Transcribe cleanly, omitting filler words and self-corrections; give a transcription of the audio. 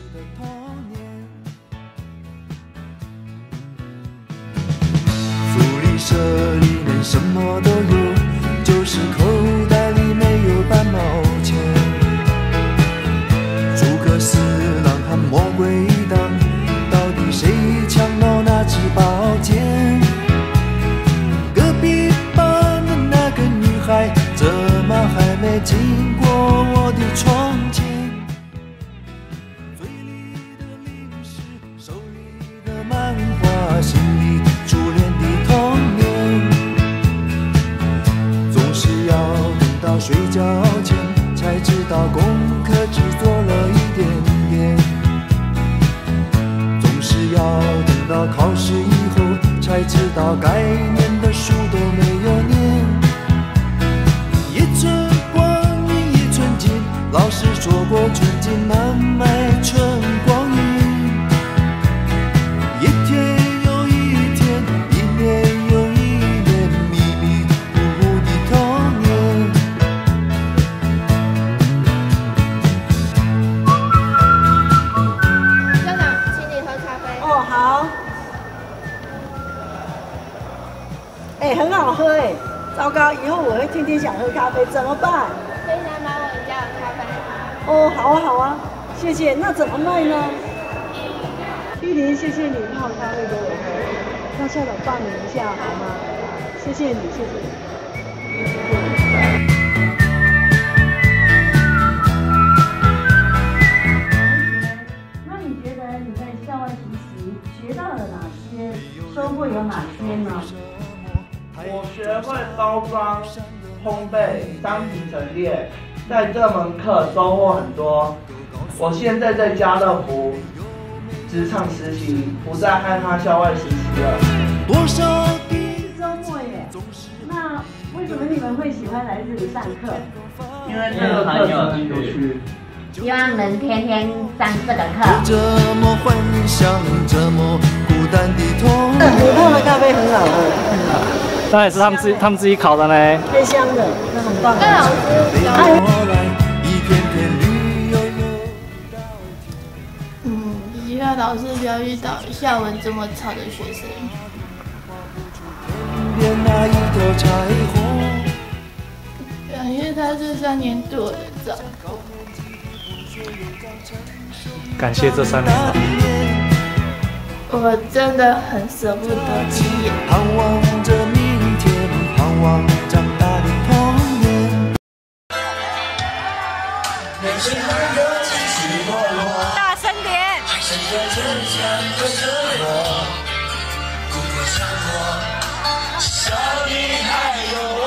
福利社里面什么都有，就是口袋里没有半毛钱。诸葛四郎和魔鬼党，到底谁抢到那支宝剑？隔壁班的那个女孩，怎么还没经过我的窗前？嘴里的零食，手里的漫画，心里初恋的童年，总是要等到睡觉前才知道功课只做了一点点，总是要等到考试以后才知道该念的书都没有念。一寸光阴一寸金，老师说过寸金难买寸光阴。一天又一天，一年又一年，迷迷糊糊的童年。 校长，请你喝咖啡。 哦，好。哎，很好喝哎。糟糕，以后我会天天想喝咖啡，怎么办？ 可以来买我们家的咖啡。 哦，好啊，好啊，谢谢。那怎么卖呢？玉林，谢谢你泡咖啡给我喝。那校长报名一下好吗？谢谢你，谢谢你。那你觉得你在校外实习学到了哪些？收获有哪些呢？ 我学会包装、烘焙、商品陈列，在这门课收获很多。我现在在家乐福职场实习，不再害怕校外实习了。 多少是周末耶，那为什么你们会喜欢来这里上课？ 因为这个课程很有趣。 希望能天天上这个课。 这么幻想，这么孤单的童年。 你泡的咖啡很好喝。 当然是他们自己烤的呢。 黑香的，那很棒。 跟老师聊。 希望老师不要遇到校文这么吵的学生。感谢他这3年对我的照顾。 感谢这3年吧。 我真的很舍不得毕业。 盼望着明天，盼望长大的童年。 大声点！ 小女孩有